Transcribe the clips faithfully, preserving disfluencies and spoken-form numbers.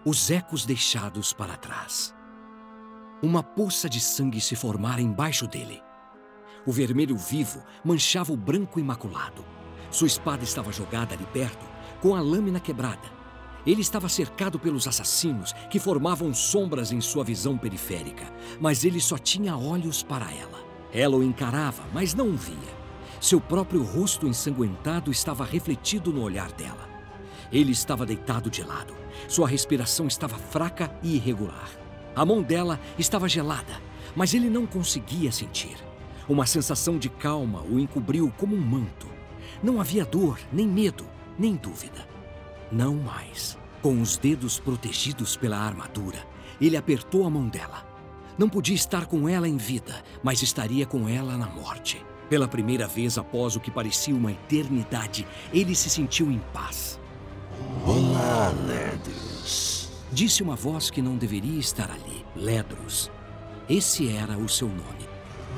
os ecos deixados para trás. Uma poça de sangue se formara embaixo dele. O vermelho vivo manchava o branco imaculado. Sua espada estava jogada ali perto, com a lâmina quebrada. Ele estava cercado pelos assassinos, que formavam sombras em sua visão periférica, mas ele só tinha olhos para ela. Ela o encarava, mas não o via. Seu próprio rosto ensanguentado estava refletido no olhar dela. Ele estava deitado de lado. Sua respiração estava fraca e irregular. A mão dela estava gelada, mas ele não conseguia sentir. Uma sensação de calma o encobriu como um manto. Não havia dor, nem medo, nem dúvida. Não mais. Com os dedos protegidos pela armadura, ele apertou a mão dela. Não podia estar com ela em vida, mas estaria com ela na morte. Pela primeira vez após o que parecia uma eternidade, ele se sentiu em paz. Olá, Ledros. Disse uma voz que não deveria estar ali. Ledros. Esse era o seu nome.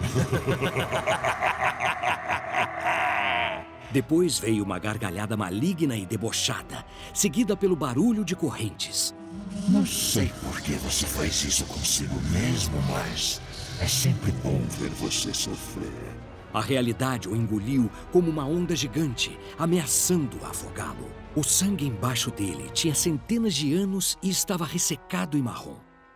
Depois veio uma gargalhada maligna e debochada, seguida pelo barulho de correntes. Não sei por que você faz isso consigo mesmo, mas é sempre bom ver você sofrer. A realidade o engoliu como uma onda gigante, ameaçando afogá-lo. O sangue embaixo dele tinha centenas de anos e estava ressecado e marrom.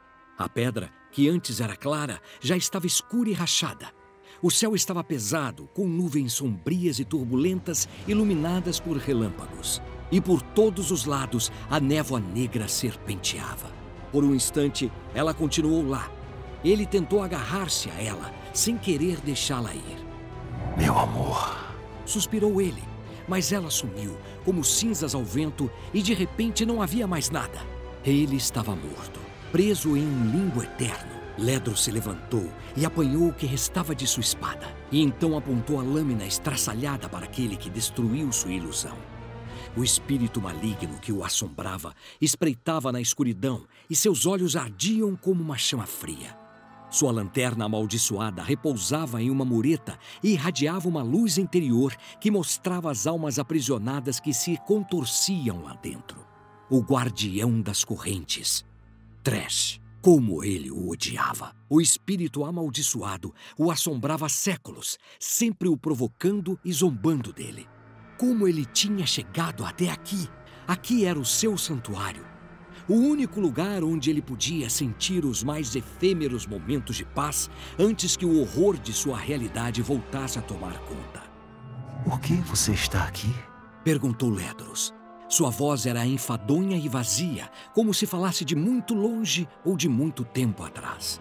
A pedra, que antes era clara, já estava escura e rachada. O céu estava pesado, com nuvens sombrias e turbulentas, iluminadas por relâmpagos. E por todos os lados, a névoa negra serpenteava. Por um instante, ela continuou lá. Ele tentou agarrar-se a ela, sem querer deixá-la ir. Meu amor, suspirou ele, mas ela sumiu, como cinzas ao vento, e de repente não havia mais nada. Ele estava morto, preso em um limbo eterno. Ledros se levantou e apanhou o que restava de sua espada, e então apontou a lâmina estraçalhada para aquele que destruiu sua ilusão. O espírito maligno que o assombrava espreitava na escuridão e seus olhos ardiam como uma chama fria. Sua lanterna amaldiçoada repousava em uma mureta e irradiava uma luz interior que mostrava as almas aprisionadas que se contorciam lá dentro. O guardião das correntes. Trash. Como ele o odiava. O espírito amaldiçoado o assombrava há séculos, sempre o provocando e zombando dele. Como ele tinha chegado até aqui? Aqui era o seu santuário. O único lugar onde ele podia sentir os mais efêmeros momentos de paz antes que o horror de sua realidade voltasse a tomar conta. Por que você está aqui? Perguntou Ledros. Sua voz era enfadonha e vazia, como se falasse de muito longe ou de muito tempo atrás.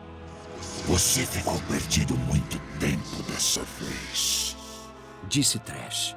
Você ficou perdido muito tempo dessa vez. Disse Trash.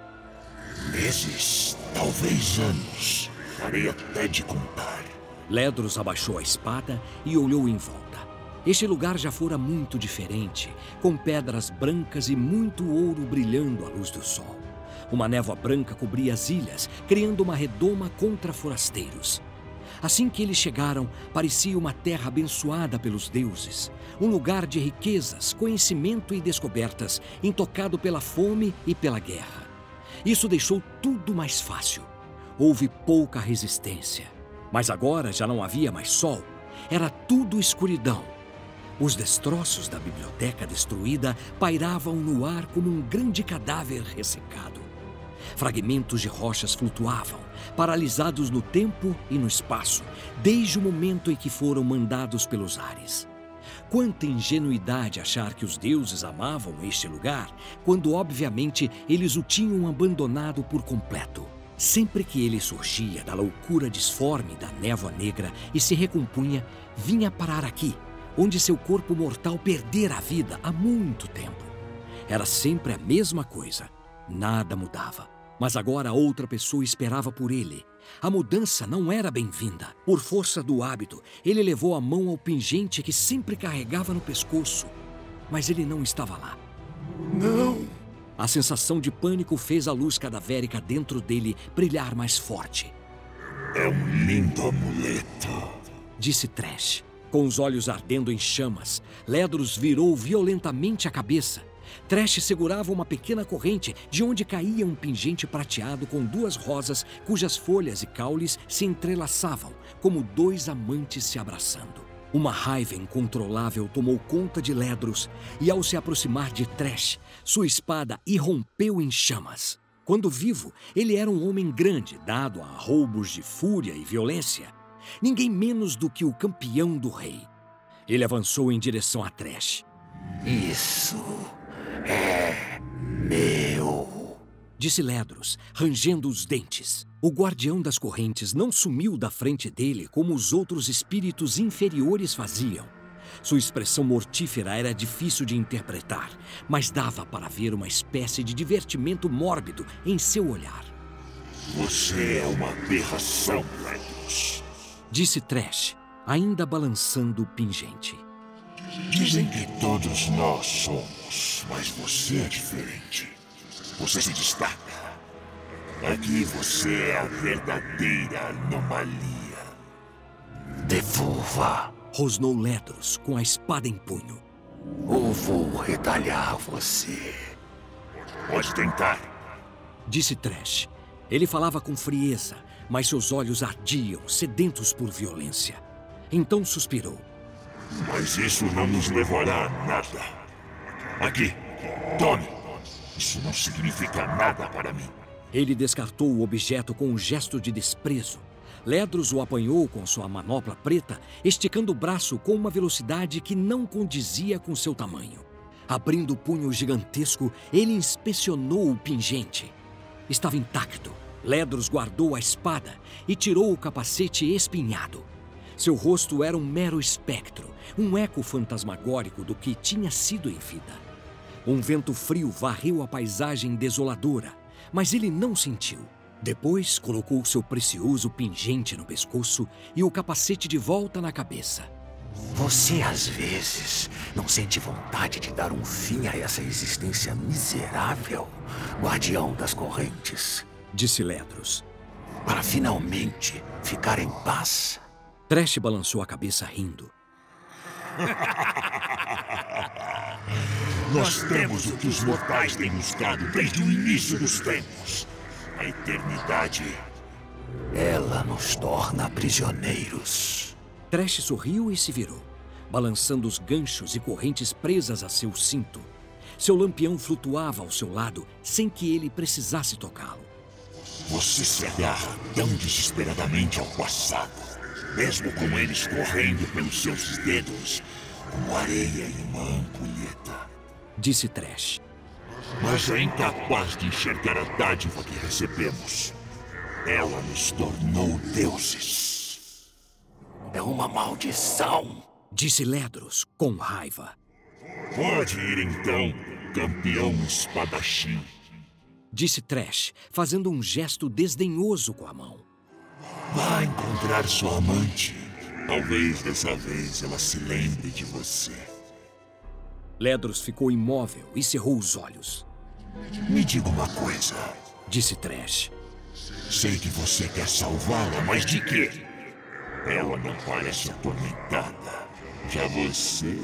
Meses, talvez anos. Parei até de contar. Ledros abaixou a espada e olhou em volta. Este lugar já fora muito diferente, com pedras brancas e muito ouro brilhando à luz do sol. Uma névoa branca cobria as ilhas, criando uma redoma contra forasteiros. Assim que eles chegaram, parecia uma terra abençoada pelos deuses. Um lugar de riquezas, conhecimento e descobertas, intocado pela fome e pela guerra. Isso deixou tudo mais fácil. Houve pouca resistência. Mas agora já não havia mais sol. Era tudo escuridão. Os destroços da biblioteca destruída pairavam no ar como um grande cadáver ressecado. Fragmentos de rochas flutuavam, paralisados no tempo e no espaço, desde o momento em que foram mandados pelos ares. Quanta ingenuidade achar que os deuses amavam este lugar, quando obviamente eles o tinham abandonado por completo. Sempre que ele surgia da loucura disforme da névoa negra e se recompunha, vinha parar aqui, onde seu corpo mortal perdera a vida há muito tempo. Era sempre a mesma coisa, nada mudava. Mas agora outra pessoa esperava por ele. A mudança não era bem-vinda. Por força do hábito, ele levou a mão ao pingente que sempre carregava no pescoço. Mas ele não estava lá. Não! A sensação de pânico fez a luz cadavérica dentro dele brilhar mais forte. É um lindo amuleto, disse Trash. Com os olhos ardendo em chamas, Ledros virou violentamente a cabeça. Trash segurava uma pequena corrente de onde caía um pingente prateado com duas rosas cujas folhas e caules se entrelaçavam, como dois amantes se abraçando. Uma raiva incontrolável tomou conta de Ledros e, ao se aproximar de Trash, sua espada irrompeu em chamas. Quando vivo, ele era um homem grande, dado a roubos de fúria e violência. Ninguém menos do que o campeão do rei. Ele avançou em direção a Trash. Isso é meu, disse Ledros, rangendo os dentes. O guardião das correntes não sumiu da frente dele como os outros espíritos inferiores faziam. Sua expressão mortífera era difícil de interpretar, mas dava para ver uma espécie de divertimento mórbido em seu olhar. Você é uma aberração, Ledros, disse Trash, ainda balançando o pingente. Dizem que todos nós somos, mas você é diferente. Você se destaca. Aqui você é a verdadeira anomalia. Devolva, rosnou Ledros com a espada em punho. ou vou retalhar você. Pode tentar, disse Trash. Ele falava com frieza, mas seus olhos ardiam, sedentos por violência. Então suspirou. Mas isso não nos levará a nada. Aqui, tome. Isso não significa nada para mim. Ele descartou o objeto com um gesto de desprezo. Ledros o apanhou com sua manopla preta, esticando o braço com uma velocidade que não condizia com seu tamanho. Abrindo o punho gigantesco, ele inspecionou o pingente. Estava intacto. Ledros guardou a espada e tirou o capacete espinhado. Seu rosto era um mero espectro, um eco fantasmagórico do que tinha sido em vida. Um vento frio varreu a paisagem desoladora, mas ele não sentiu. Depois, colocou seu precioso pingente no pescoço e o capacete de volta na cabeça. Você, às vezes, não sente vontade de dar um fim a essa existência miserável, guardião das correntes? Disse Ledros. Para finalmente ficar em paz. Trash balançou a cabeça rindo. Nós temos o que os mortais têm buscado desde o início dos tempos. A eternidade. Ela nos torna prisioneiros. Trash sorriu e se virou, balançando os ganchos e correntes presas a seu cinto. Seu lampião flutuava ao seu lado sem que ele precisasse tocá-lo. Você se agarra tão desesperadamente ao passado, mesmo com eles correndo pelos seus dedos, como areia em uma ampulheta. Disse Trash. Mas é incapaz de enxergar a dádiva que recebemos. Ela nos tornou deuses. É uma maldição. Disse Ledros com raiva. Pode ir então, campeão espadachim. Disse Trash, fazendo um gesto desdenhoso com a mão. Vá encontrar sua amante. Talvez dessa vez ela se lembre de você. Ledros ficou imóvel e cerrou os olhos. Me diga uma coisa. Disse Trash. Sei que você quer salvá-la, mas de quê? Ela não parece atormentada. Já você...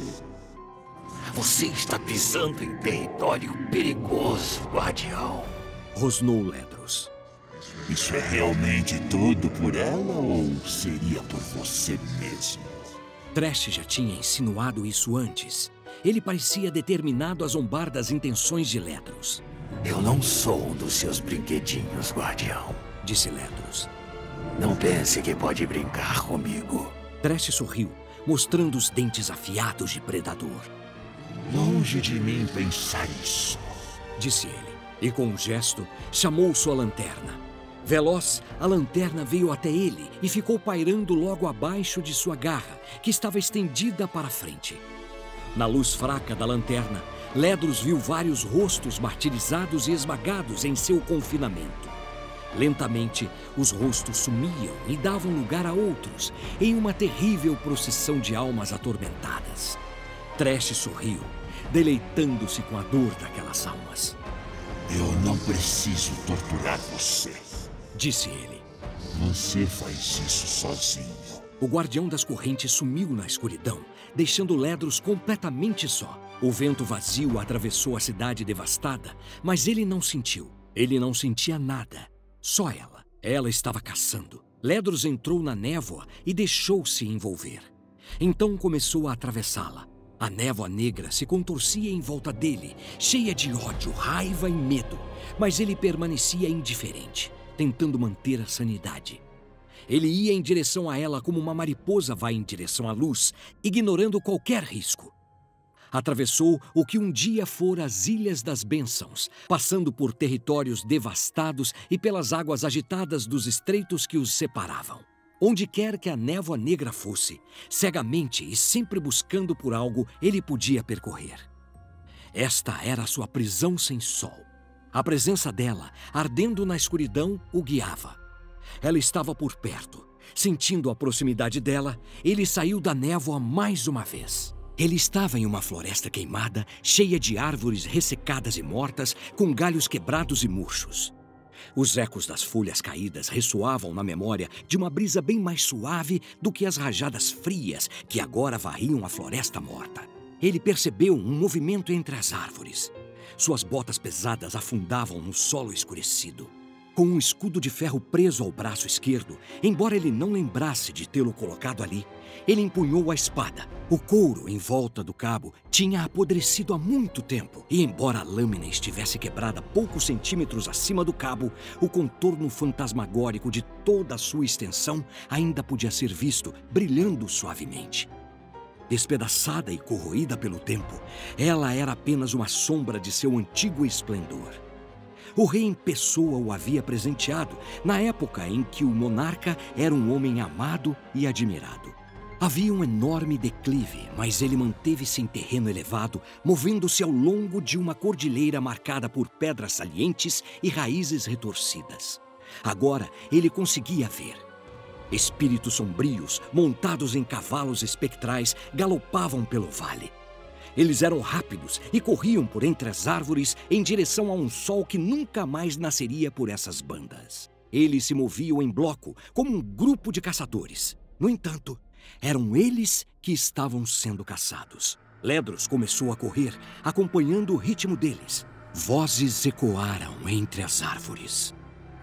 Você está pisando em território perigoso, guardião. Rosnou Ledros. Isso é realmente tudo por ela ou seria por você mesmo? Trash já tinha insinuado isso antes. Ele parecia determinado a zombar das intenções de Ledros. Eu não sou um dos seus brinquedinhos, guardião. Disse Ledros. Não pense que pode brincar comigo. Trash sorriu, mostrando os dentes afiados de predador. Longe de mim pensar isso. Disse ele, e com um gesto, chamou sua lanterna. Veloz, a lanterna veio até ele e ficou pairando logo abaixo de sua garra, que estava estendida para a frente. Na luz fraca da lanterna, Ledros viu vários rostos martirizados e esmagados em seu confinamento. Lentamente, os rostos sumiam e davam lugar a outros, em uma terrível procissão de almas atormentadas. Trash sorriu, deleitando-se com a dor daquelas almas. Eu não preciso torturar você. Disse ele. Você faz isso sozinho. O guardião das correntes sumiu na escuridão, deixando Ledros completamente só. O vento vazio atravessou a cidade devastada, mas ele não sentiu. Ele não sentia nada. Só ela. Ela estava caçando. Ledros entrou na névoa e deixou-se envolver. Então começou a atravessá-la. A névoa negra se contorcia em volta dele, cheia de ódio, raiva e medo. Mas ele permanecia indiferente, tentando manter a sanidade. Ele ia em direção a ela como uma mariposa vai em direção à luz, ignorando qualquer risco. Atravessou o que um dia fora as Ilhas das Bênçãos, passando por territórios devastados e pelas águas agitadas dos estreitos que os separavam. Onde quer que a névoa negra fosse, cegamente e sempre buscando por algo, ele podia percorrer. Esta era a sua prisão sem sol. A presença dela, ardendo na escuridão, o guiava. Ela estava por perto. Sentindo a proximidade dela, ele saiu da névoa mais uma vez. Ele estava em uma floresta queimada, cheia de árvores ressecadas e mortas, com galhos quebrados e murchos. Os ecos das folhas caídas ressoavam na memória de uma brisa bem mais suave do que as rajadas frias que agora varriam a floresta morta. Ele percebeu um movimento entre as árvores. Suas botas pesadas afundavam no solo escurecido. Com um escudo de ferro preso ao braço esquerdo, embora ele não lembrasse de tê-lo colocado ali, ele empunhou a espada. O couro em volta do cabo tinha apodrecido há muito tempo, e embora a lâmina estivesse quebrada poucos centímetros acima do cabo, o contorno fantasmagórico de toda a sua extensão ainda podia ser visto, brilhando suavemente. Despedaçada e corroída pelo tempo, ela era apenas uma sombra de seu antigo esplendor. O rei em pessoa o havia presenteado na época em que o monarca era um homem amado e admirado. Havia um enorme declive, mas ele manteve-se em terreno elevado, movendo-se ao longo de uma cordilheira marcada por pedras salientes e raízes retorcidas. Agora ele conseguia ver. Espíritos sombrios, montados em cavalos espectrais, galopavam pelo vale. Eles eram rápidos e corriam por entre as árvores em direção a um sol que nunca mais nasceria por essas bandas. Eles se moviam em bloco, como um grupo de caçadores. No entanto, eram eles que estavam sendo caçados. Ledros começou a correr, acompanhando o ritmo deles. Vozes ecoaram entre as árvores.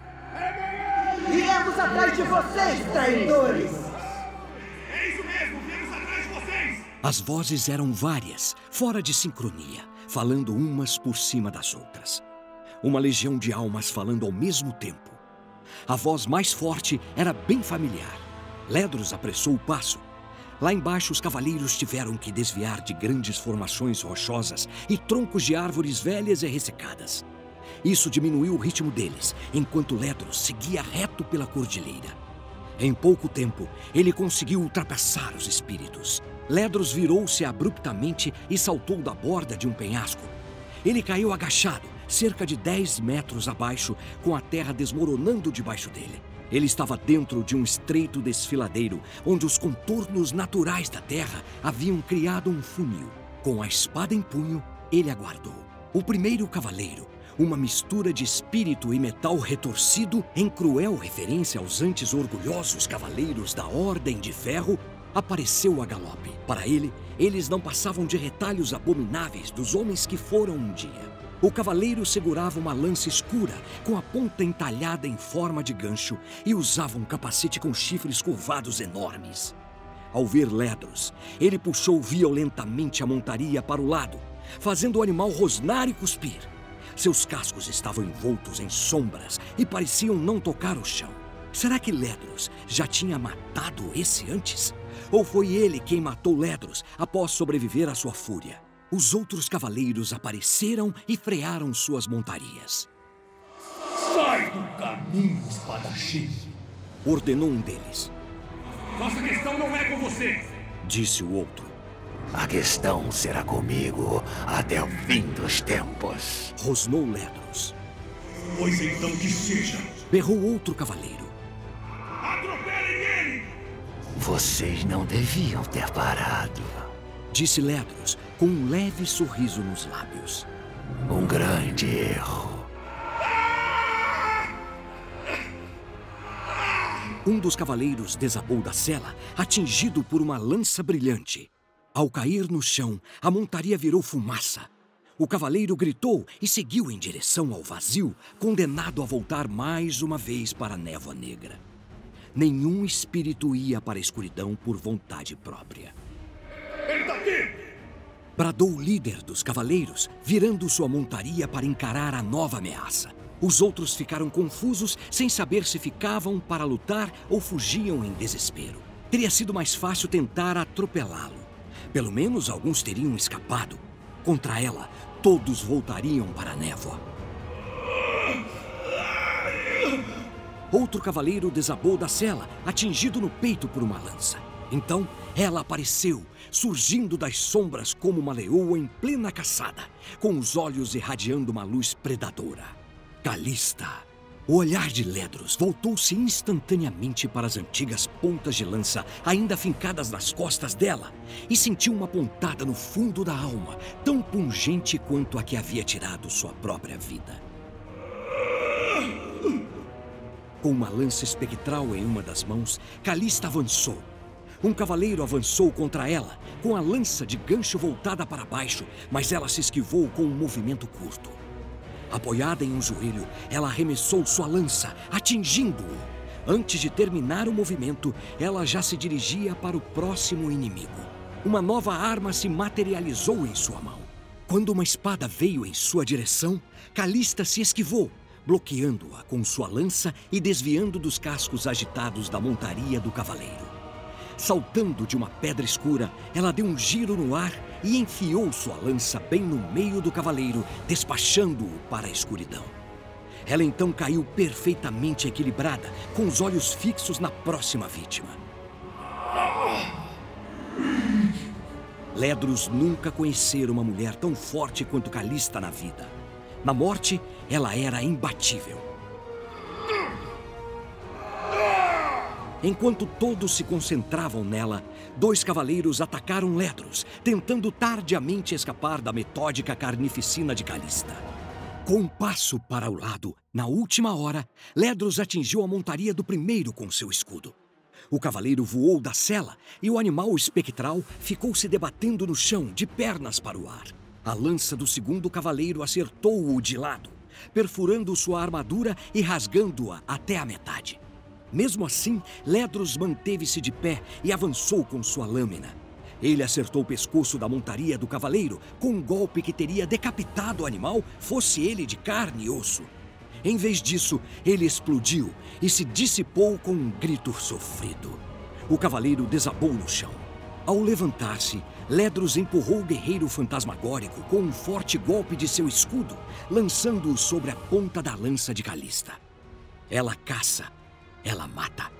Viemos atrás de vocês, traidores! É isso mesmo, viemos atrás de vocês! As vozes eram várias, fora de sincronia, falando umas por cima das outras. Uma legião de almas falando ao mesmo tempo. A voz mais forte era bem familiar. Ledros apressou o passo. Lá embaixo, os cavaleiros tiveram que desviar de grandes formações rochosas e troncos de árvores velhas e ressecadas. Isso diminuiu o ritmo deles, enquanto Ledros seguia reto pela cordilheira. Em pouco tempo, ele conseguiu ultrapassar os espíritos. Ledros virou-se abruptamente e saltou da borda de um penhasco. Ele caiu agachado, cerca de dez metros abaixo, com a terra desmoronando debaixo dele. Ele estava dentro de um estreito desfiladeiro, onde os contornos naturais da terra haviam criado um funil. Com a espada em punho, ele aguardou. O primeiro cavaleiro, uma mistura de espírito e metal retorcido, em cruel referência aos antes orgulhosos cavaleiros da Ordem de Ferro, apareceu a galope. Para ele, eles não passavam de retalhos abomináveis dos homens que foram um dia. O cavaleiro segurava uma lança escura, com a ponta entalhada em forma de gancho, e usava um capacete com chifres curvados enormes. Ao ver Ledros, ele puxou violentamente a montaria para o lado, fazendo o animal rosnar e cuspir. Seus cascos estavam envoltos em sombras e pareciam não tocar o chão. Será que Ledros já tinha matado esse antes? Ou foi ele quem matou Ledros após sobreviver à sua fúria? Os outros cavaleiros apareceram e frearam suas montarias. Sai do caminho, espadachim! Ordenou um deles. Nossa questão não é com você! Disse o outro. A questão será comigo até o fim dos tempos. Rosnou Ledros. Pois então que seja! Berrou outro cavaleiro. Atropelem ele! Vocês não deviam ter parado. Disse Ledros, com um leve sorriso nos lábios. Um grande erro. Um dos cavaleiros desabou da sela, atingido por uma lança brilhante. Ao cair no chão, a montaria virou fumaça. O cavaleiro gritou e seguiu em direção ao vazio, condenado a voltar mais uma vez para a névoa negra. Nenhum espírito ia para a escuridão por vontade própria. Ele tá aqui! Bradou o líder dos cavaleiros, virando sua montaria para encarar a nova ameaça. Os outros ficaram confusos, sem saber se ficavam para lutar ou fugiam em desespero. Teria sido mais fácil tentar atropelá-lo. Pelo menos alguns teriam escapado. Contra ela, todos voltariam para a névoa. Outro cavaleiro desabou da cela, atingido no peito por uma lança. Então, ela apareceu, surgindo das sombras como uma leoa em plena caçada, com os olhos irradiando uma luz predadora. Calista. O olhar de Ledros voltou-se instantaneamente para as antigas pontas de lança ainda fincadas nas costas dela e sentiu uma pontada no fundo da alma, tão pungente quanto a que havia tirado sua própria vida. Com uma lança espectral em uma das mãos, Calista avançou. Um cavaleiro avançou contra ela, com a lança de gancho voltada para baixo, mas ela se esquivou com um movimento curto. Apoiada em um joelho, ela arremessou sua lança, atingindo-o. Antes de terminar o movimento, ela já se dirigia para o próximo inimigo. Uma nova arma se materializou em sua mão. Quando uma espada veio em sua direção, Calista se esquivou, bloqueando-a com sua lança e desviando dos cascos agitados da montaria do cavaleiro. Saltando de uma pedra escura, ela deu um giro no ar e enfiou sua lança bem no meio do cavaleiro, despachando-o para a escuridão. Ela então caiu perfeitamente equilibrada, com os olhos fixos na próxima vítima. Ledros nunca conhecera uma mulher tão forte quanto Calista na vida. Na morte, ela era imbatível. Enquanto todos se concentravam nela, dois cavaleiros atacaram Ledros, tentando tardiamente escapar da metódica carnificina de Calista. Com um passo para o lado, na última hora, Ledros atingiu a montaria do primeiro com seu escudo. O cavaleiro voou da cela e o animal espectral ficou se debatendo no chão, de pernas para o ar. A lança do segundo cavaleiro acertou-o de lado, perfurando sua armadura e rasgando-a até a metade. Mesmo assim, Ledros manteve-se de pé e avançou com sua lâmina. Ele acertou o pescoço da montaria do cavaleiro com um golpe que teria decapitado o animal, fosse ele de carne e osso. Em vez disso, ele explodiu e se dissipou com um grito sofrido. O cavaleiro desabou no chão. Ao levantar-se, Ledros empurrou o guerreiro fantasmagórico com um forte golpe de seu escudo, lançando-o sobre a ponta da lança de Calista. Ela caça. Ela mata.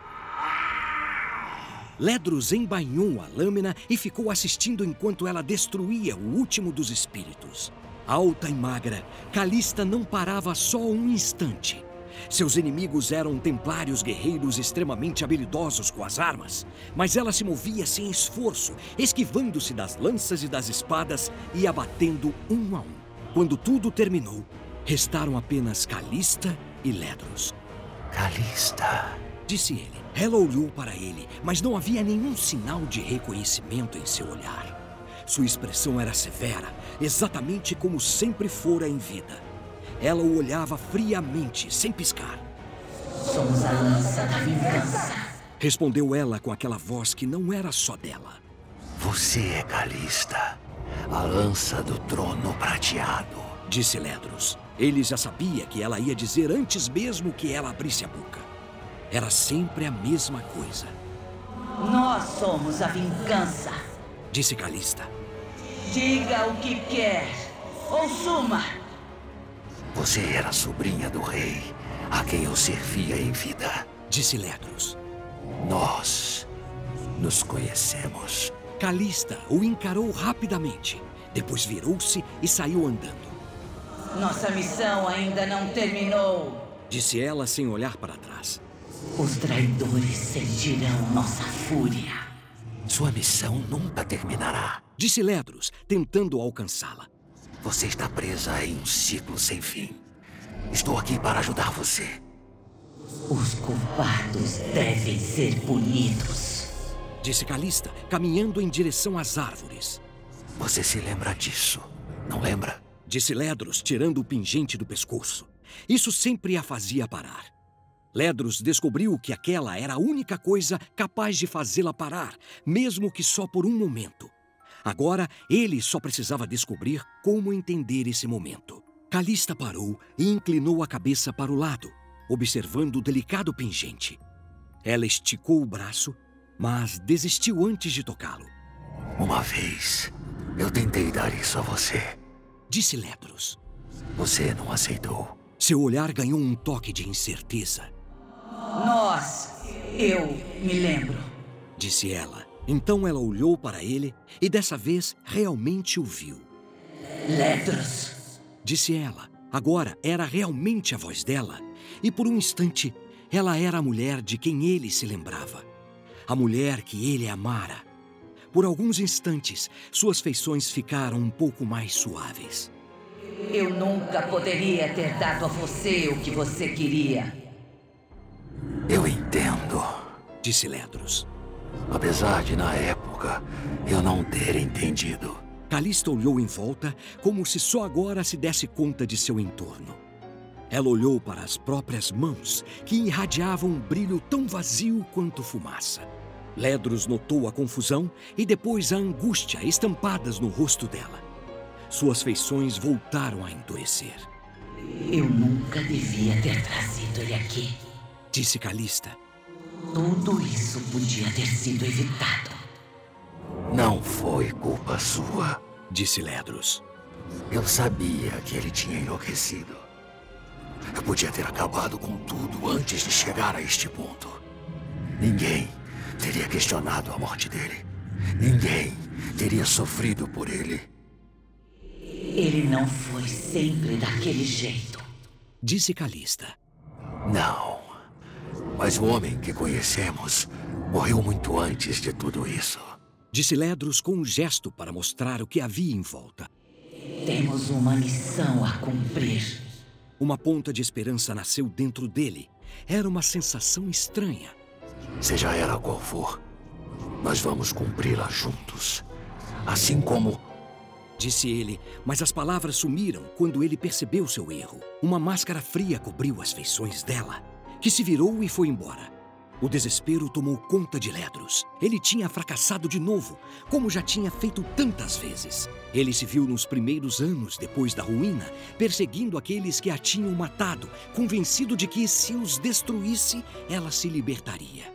Ledros embainhou a lâmina e ficou assistindo enquanto ela destruía o último dos espíritos. Alta e magra, Calista não parava só um instante. Seus inimigos eram templários guerreiros extremamente habilidosos com as armas, mas ela se movia sem esforço, esquivando-se das lanças e das espadas e abatendo um a um. Quando tudo terminou, restaram apenas Calista e Ledros. Calista, disse ele. Ela olhou para ele, mas não havia nenhum sinal de reconhecimento em seu olhar. Sua expressão era severa, exatamente como sempre fora em vida. Ela o olhava friamente, sem piscar. Somos a lança da vingança, respondeu ela com aquela voz que não era só dela. Você é Calista, a lança do trono prateado, disse Ledros. Ele já sabia que ela ia dizer antes mesmo que ela abrisse a boca. Era sempre a mesma coisa. Nós somos a vingança, disse Calista. Diga o que quer, ou suma. Você era sobrinha do rei, a quem eu servia em vida, disse Ledros. Nós nos conhecemos. Calista o encarou rapidamente. Depois virou-se e saiu andando. Nossa missão ainda não terminou, disse ela sem olhar para trás. Os traidores sentirão nossa fúria. Sua missão nunca terminará, disse Ledros, tentando alcançá-la. Você está presa em um ciclo sem fim. Estou aqui para ajudar você. Os culpados devem ser punidos. disse Calista, caminhando em direção às árvores. Você se lembra disso, não lembra? Disse Ledros, tirando o pingente do pescoço. Isso sempre a fazia parar. Ledros descobriu que aquela era a única coisa capaz de fazê-la parar, mesmo que só por um momento. Agora, ele só precisava descobrir como entender esse momento. Calista parou e inclinou a cabeça para o lado, observando o delicado pingente. Ela esticou o braço, mas desistiu antes de tocá-lo. Uma vez, eu tentei dar isso a você, disse Ledros. Você não aceitou. Seu olhar ganhou um toque de incerteza. Nós, eu me lembro, disse ela. Então ela olhou para ele e dessa vez realmente o viu. Ledros, disse ela. Agora era realmente a voz dela. E por um instante, ela era a mulher de quem ele se lembrava. A mulher que ele amara. Por alguns instantes, suas feições ficaram um pouco mais suaves. Eu nunca poderia ter dado a você o que você queria. Eu entendo, disse Ledros. Apesar de, na época, eu não ter entendido. Calista olhou em volta, como se só agora se desse conta de seu entorno. Ela olhou para as próprias mãos, que irradiavam um brilho tão vazio quanto fumaça. Ledros notou a confusão e depois a angústia estampadas no rosto dela. Suas feições voltaram a endurecer. Eu nunca devia ter trazido ele aqui, disse Calista. Tudo isso podia ter sido evitado. Não foi culpa sua, disse Ledros. Eu sabia que ele tinha enlouquecido. Eu podia ter acabado com tudo antes de chegar a este ponto. Ninguém teria questionado a morte dele. Ninguém teria sofrido por ele. Ele não foi sempre daquele jeito, disse Calista. Não. Mas o homem que conhecemos morreu muito antes de tudo isso, disse Ledros com um gesto para mostrar o que havia em volta. Temos uma missão a cumprir. Uma ponta de esperança nasceu dentro dele. Era uma sensação estranha. Seja ela qual for, nós vamos cumpri-la juntos. Assim como... disse ele, mas as palavras sumiram quando ele percebeu seu erro. Uma máscara fria cobriu as feições dela, que se virou e foi embora. O desespero tomou conta de Ledros. Ele tinha fracassado de novo, como já tinha feito tantas vezes. Ele se viu nos primeiros anos depois da ruína, perseguindo aqueles que a tinham matado, convencido de que, se os destruísse, ela se libertaria.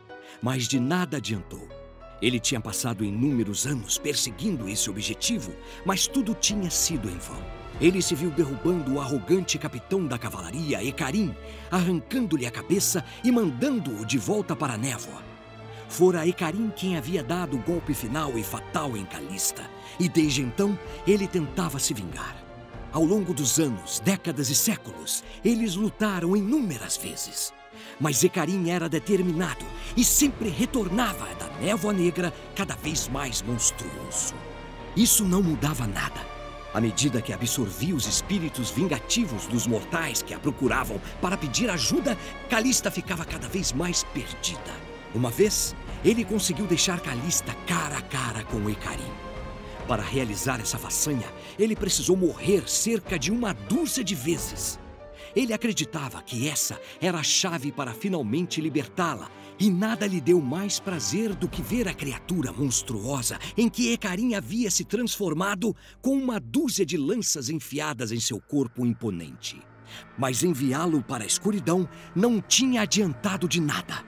Mas de nada adiantou. Ele tinha passado inúmeros anos perseguindo esse objetivo, mas tudo tinha sido em vão. Ele se viu derrubando o arrogante capitão da cavalaria, Hecarim, arrancando-lhe a cabeça e mandando-o de volta para a névoa. Fora Hecarim quem havia dado o golpe final e fatal em Calista, e desde então ele tentava se vingar. Ao longo dos anos, décadas e séculos, eles lutaram inúmeras vezes. Mas Hecarim era determinado e sempre retornava da névoa negra cada vez mais monstruoso. Isso não mudava nada. À medida que absorvia os espíritos vingativos dos mortais que a procuravam para pedir ajuda, Calista ficava cada vez mais perdida. Uma vez, ele conseguiu deixar Calista cara a cara com Hecarim. Para realizar essa façanha, ele precisou morrer cerca de uma dúzia de vezes. Ele acreditava que essa era a chave para finalmente libertá-la, e nada lhe deu mais prazer do que ver a criatura monstruosa em que Hecarim havia se transformado com uma dúzia de lanças enfiadas em seu corpo imponente. Mas enviá-lo para a escuridão não tinha adiantado de nada.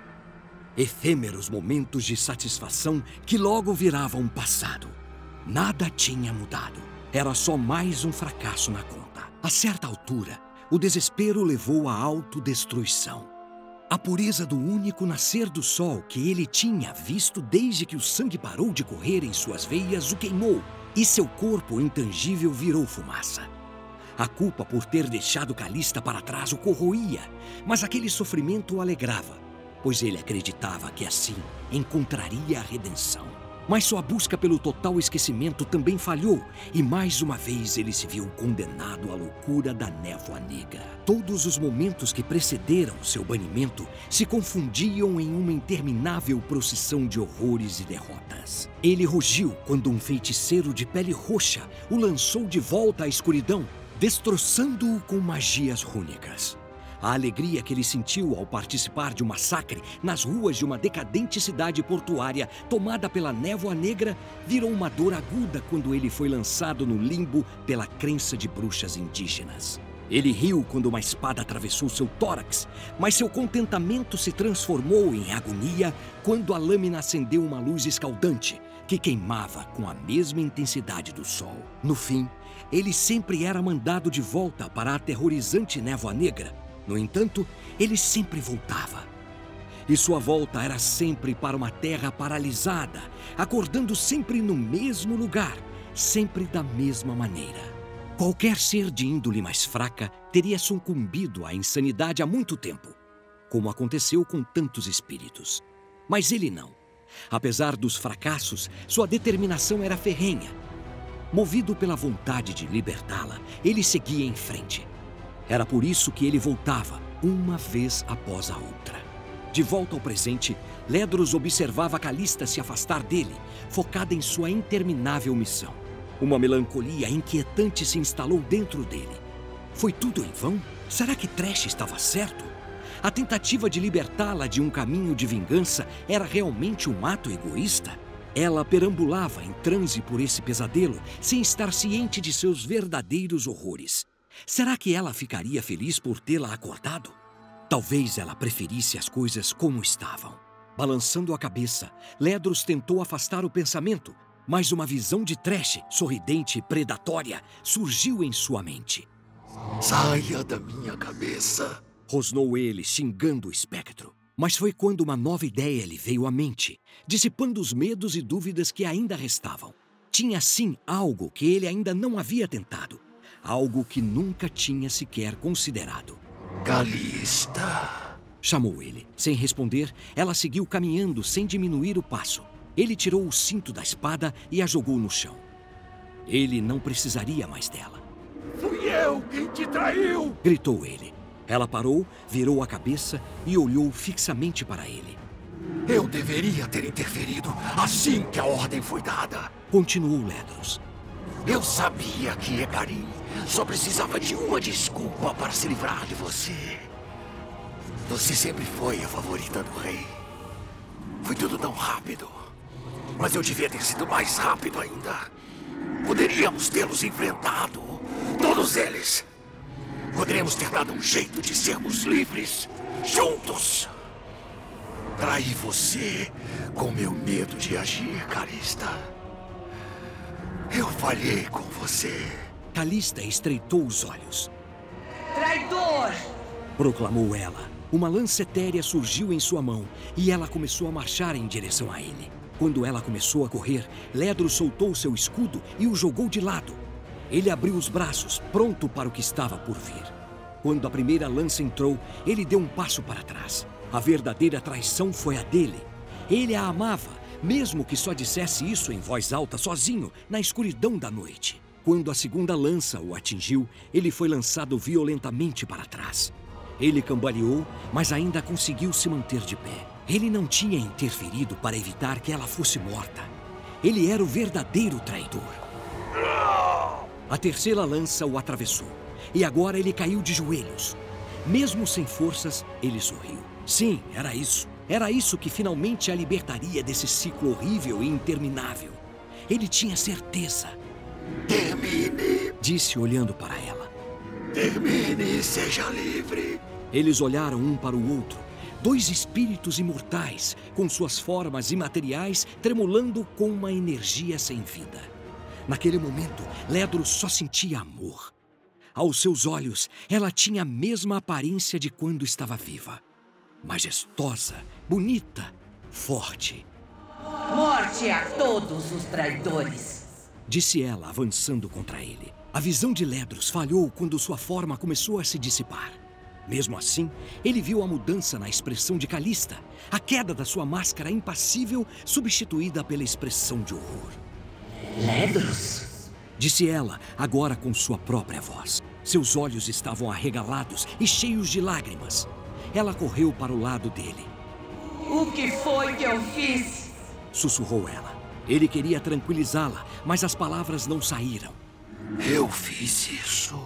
Efêmeros momentos de satisfação que logo viravam um passado. Nada tinha mudado. Era só mais um fracasso na conta. A certa altura, o desespero levou à autodestruição. A pureza do único nascer do sol que ele tinha visto desde que o sangue parou de correr em suas veias o queimou, e seu corpo intangível virou fumaça. A culpa por ter deixado Calista para trás o corroía, mas aquele sofrimento o alegrava, pois ele acreditava que assim encontraria a redenção. Mas sua busca pelo total esquecimento também falhou, e mais uma vez ele se viu condenado à loucura da névoa negra. Todos os momentos que precederam seu banimento se confundiam em uma interminável procissão de horrores e derrotas. Ele rugiu quando um feiticeiro de pele roxa o lançou de volta à escuridão, destroçando-o com magias rúnicas. A alegria que ele sentiu ao participar de um massacre nas ruas de uma decadente cidade portuária tomada pela névoa negra virou uma dor aguda quando ele foi lançado no limbo pela crença de bruxas indígenas. Ele riu quando uma espada atravessou seu tórax, mas seu contentamento se transformou em agonia quando a lâmina acendeu uma luz escaldante que queimava com a mesma intensidade do sol. No fim, ele sempre era mandado de volta para a aterrorizante névoa negra. No entanto, ele sempre voltava. E sua volta era sempre para uma terra paralisada, acordando sempre no mesmo lugar, sempre da mesma maneira. Qualquer ser de índole mais fraca teria sucumbido à insanidade há muito tempo, como aconteceu com tantos espíritos. Mas ele não. Apesar dos fracassos, sua determinação era ferrenha. Movido pela vontade de libertá-la, ele seguia em frente. Era por isso que ele voltava, uma vez após a outra. De volta ao presente, Ledros observava Calista se afastar dele, focada em sua interminável missão. Uma melancolia inquietante se instalou dentro dele. Foi tudo em vão? Será que Thresh estava certo? A tentativa de libertá-la de um caminho de vingança era realmente um ato egoísta? Ela perambulava em transe por esse pesadelo, sem estar ciente de seus verdadeiros horrores. Será que ela ficaria feliz por tê-la acordado? Talvez ela preferisse as coisas como estavam. Balançando a cabeça, Ledros tentou afastar o pensamento, mas uma visão de Thresh, sorridente e predatória, surgiu em sua mente. Saia da minha cabeça! Rosnou ele, xingando o espectro. Mas foi quando uma nova ideia lhe veio à mente, dissipando os medos e dúvidas que ainda restavam. Tinha sim algo que ele ainda não havia tentado. Algo que nunca tinha sequer considerado. Calista! Chamou ele. Sem responder, ela seguiu caminhando sem diminuir o passo. Ele tirou o cinto da espada e a jogou no chão. Ele não precisaria mais dela. Fui eu quem te traiu! Gritou ele. Ela parou, virou a cabeça e olhou fixamente para ele. Eu deveria ter interferido assim que a ordem foi dada. Continuou Ledros. Eu sabia que Ekarim só precisava de uma desculpa para se livrar de você. Você sempre foi a favorita do rei. Foi tudo tão rápido. Mas eu devia ter sido mais rápido ainda. Poderíamos tê-los enfrentado. Todos eles. Poderíamos ter dado um jeito de sermos livres. Juntos. Traí você com meu medo de agir, Calista. Eu falhei com você. Calista estreitou os olhos. Traidor! Proclamou ela. Uma lança etérea surgiu em sua mão e ela começou a marchar em direção a ele. Quando ela começou a correr, Ledros soltou seu escudo e o jogou de lado. Ele abriu os braços, pronto para o que estava por vir. Quando a primeira lança entrou, ele deu um passo para trás. A verdadeira traição foi a dele. Ele a amava, mesmo que só dissesse isso em voz alta, sozinho, na escuridão da noite. Quando a segunda lança o atingiu, ele foi lançado violentamente para trás. Ele cambaleou, mas ainda conseguiu se manter de pé. Ele não tinha interferido para evitar que ela fosse morta. Ele era o verdadeiro traidor. A terceira lança o atravessou, e agora ele caiu de joelhos. Mesmo sem forças, ele sorriu. Sim, era isso. Era isso que finalmente a libertaria desse ciclo horrível e interminável. Ele tinha certeza. Termine! Disse olhando para ela. Termine e seja livre! Eles olharam um para o outro. Dois espíritos imortais, com suas formas imateriais tremulando com uma energia sem vida. Naquele momento, Ledros só sentia amor. Aos seus olhos, ela tinha a mesma aparência de quando estava viva. Majestosa, bonita, forte. Morte a todos os traidores! Disse ela, avançando contra ele. A visão de Ledros falhou quando sua forma começou a se dissipar. Mesmo assim, ele viu a mudança na expressão de Calista, a queda da sua máscara impassível substituída pela expressão de horror. Ledros? Disse ela, agora com sua própria voz. Seus olhos estavam arregalados e cheios de lágrimas. Ela correu para o lado dele. O que foi que eu fiz? Sussurrou ela. Ele queria tranquilizá-la, mas as palavras não saíram. Eu fiz isso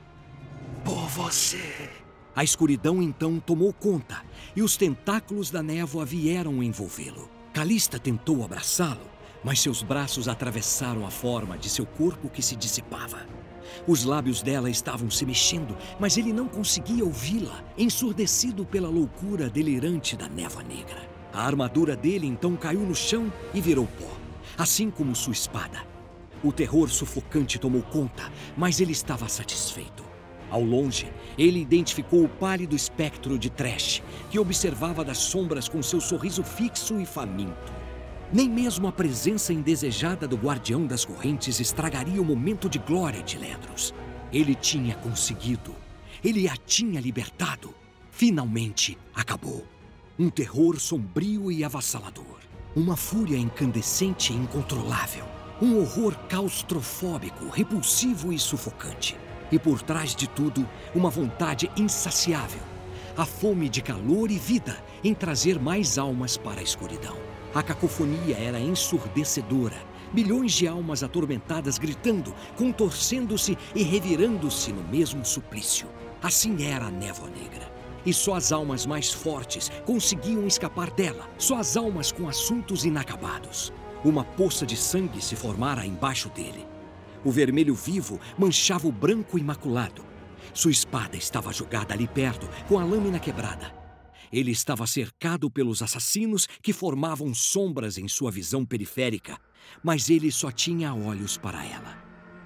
por você. A escuridão então tomou conta e os tentáculos da névoa vieram envolvê-lo. Calista tentou abraçá-lo, mas seus braços atravessaram a forma de seu corpo que se dissipava. Os lábios dela estavam se mexendo, mas ele não conseguia ouvi-la, ensurdecido pela loucura delirante da névoa negra. A armadura dele então caiu no chão e virou pó, assim como sua espada. O terror sufocante tomou conta, mas ele estava satisfeito. Ao longe, ele identificou o pálido espectro de Trash, que observava das sombras com seu sorriso fixo e faminto. Nem mesmo a presença indesejada do Guardião das Correntes estragaria o momento de glória de Ledros. Ele tinha conseguido. Ele a tinha libertado. Finalmente acabou. Um terror sombrio e avassalador. Uma fúria incandescente e incontrolável. Um horror claustrofóbico, repulsivo e sufocante. E por trás de tudo, uma vontade insaciável. A fome de calor e vida em trazer mais almas para a escuridão. A cacofonia era ensurdecedora. Milhões de almas atormentadas gritando, contorcendo-se e revirando-se no mesmo suplício. Assim era a névoa negra. E só as almas mais fortes conseguiam escapar dela. Só as almas com assuntos inacabados. Uma poça de sangue se formara embaixo dele. O vermelho vivo manchava o branco imaculado. Sua espada estava jogada ali perto, com a lâmina quebrada. Ele estava cercado pelos assassinos que formavam sombras em sua visão periférica, mas ele só tinha olhos para ela.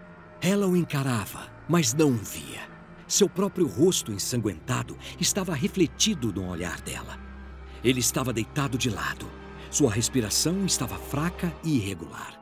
Ela o encarava, mas não o via. Seu próprio rosto ensanguentado estava refletido no olhar dela. Ele estava deitado de lado. Sua respiração estava fraca e irregular.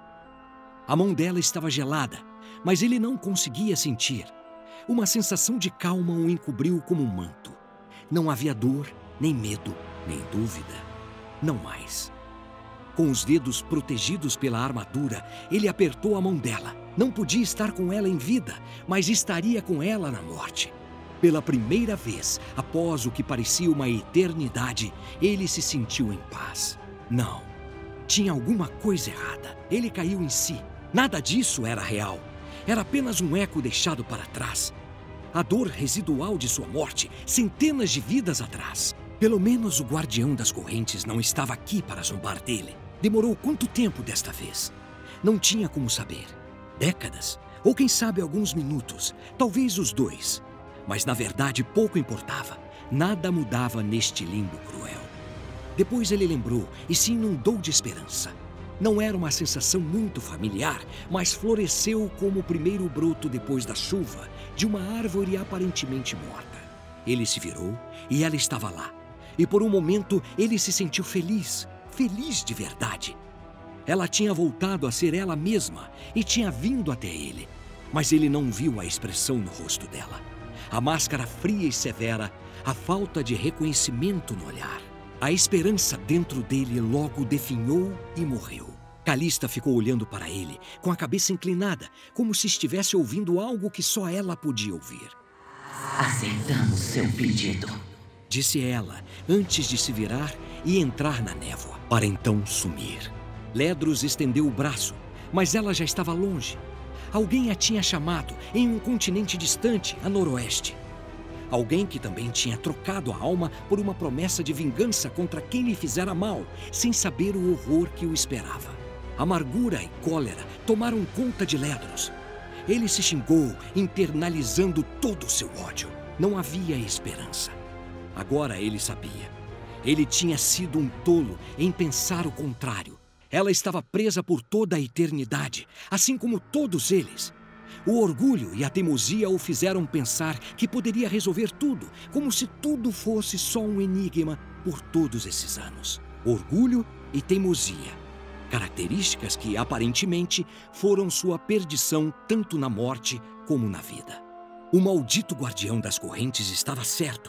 A mão dela estava gelada, mas ele não conseguia sentir. Uma sensação de calma o encobriu como um manto. Não havia dor, nem medo, nem dúvida. Não mais. Com os dedos protegidos pela armadura, ele apertou a mão dela. Não podia estar com ela em vida, mas estaria com ela na morte. Pela primeira vez, após o que parecia uma eternidade, ele se sentiu em paz. Não. Tinha alguma coisa errada. Ele caiu em si. Nada disso era real. Era apenas um eco deixado para trás. A dor residual de sua morte, centenas de vidas atrás. Pelo menos o Guardião das Correntes não estava aqui para zombar dele. Demorou quanto tempo desta vez? Não tinha como saber. Décadas? Ou quem sabe alguns minutos? Talvez os dois. Mas na verdade pouco importava. Nada mudava neste limbo cruel. Depois ele lembrou e se inundou de esperança. Não era uma sensação muito familiar, mas floresceu como o primeiro broto depois da chuva de uma árvore aparentemente morta. Ele se virou e ela estava lá. E por um momento ele se sentiu feliz, feliz de verdade. Ela tinha voltado a ser ela mesma e tinha vindo até ele. Mas ele não viu a expressão no rosto dela. A máscara fria e severa, a falta de reconhecimento no olhar. A esperança dentro dele logo definhou e morreu. Calista ficou olhando para ele, com a cabeça inclinada, como se estivesse ouvindo algo que só ela podia ouvir. Aceitamos seu pedido, disse ela, antes de se virar e entrar na névoa, para então sumir. Ledros estendeu o braço, mas ela já estava longe. Alguém a tinha chamado em um continente distante, a noroeste. Alguém que também tinha trocado a alma por uma promessa de vingança contra quem lhe fizera mal, sem saber o horror que o esperava. Amargura e cólera tomaram conta de Ledros. Ele se xingou, internalizando todo o seu ódio. Não havia esperança. Agora ele sabia. Ele tinha sido um tolo em pensar o contrário. Ela estava presa por toda a eternidade, assim como todos eles. O orgulho e a teimosia o fizeram pensar que poderia resolver tudo, como se tudo fosse só um enigma por todos esses anos. Orgulho e teimosia, características que, aparentemente, foram sua perdição tanto na morte como na vida. O maldito Guardião das Correntes estava certo.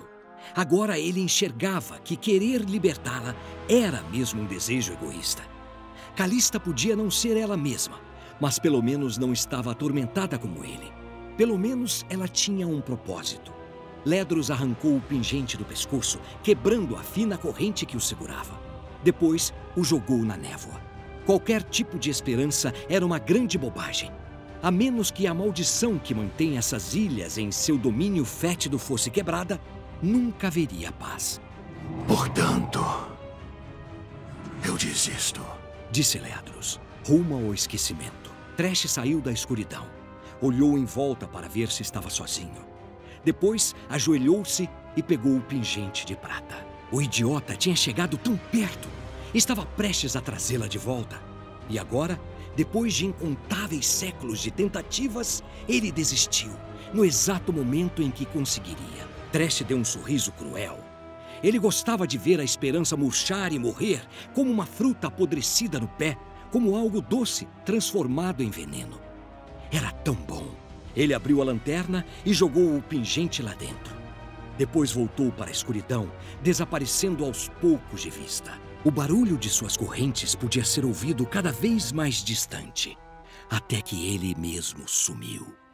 Agora ele enxergava que querer libertá-la era mesmo um desejo egoísta. Calista podia não ser ela mesma, mas pelo menos não estava atormentada como ele. Pelo menos ela tinha um propósito. Ledros arrancou o pingente do pescoço, quebrando a fina corrente que o segurava. Depois, o jogou na névoa. Qualquer tipo de esperança era uma grande bobagem. A menos que a maldição que mantém essas ilhas em seu domínio fétido fosse quebrada, nunca haveria paz. Portanto, eu desisto, disse Ledros, rumo ao esquecimento. Trash saiu da escuridão. Olhou em volta para ver se estava sozinho. Depois, ajoelhou-se e pegou o pingente de prata. O idiota tinha chegado tão perto. Estava prestes a trazê-la de volta. E agora, depois de incontáveis séculos de tentativas, ele desistiu, no exato momento em que conseguiria. Trash deu um sorriso cruel. Ele gostava de ver a esperança murchar e morrer, como uma fruta apodrecida no pé, como algo doce transformado em veneno. Era tão bom. Ele abriu a lanterna e jogou o pingente lá dentro. Depois voltou para a escuridão, desaparecendo aos poucos de vista. O barulho de suas correntes podia ser ouvido cada vez mais distante, até que ele mesmo sumiu.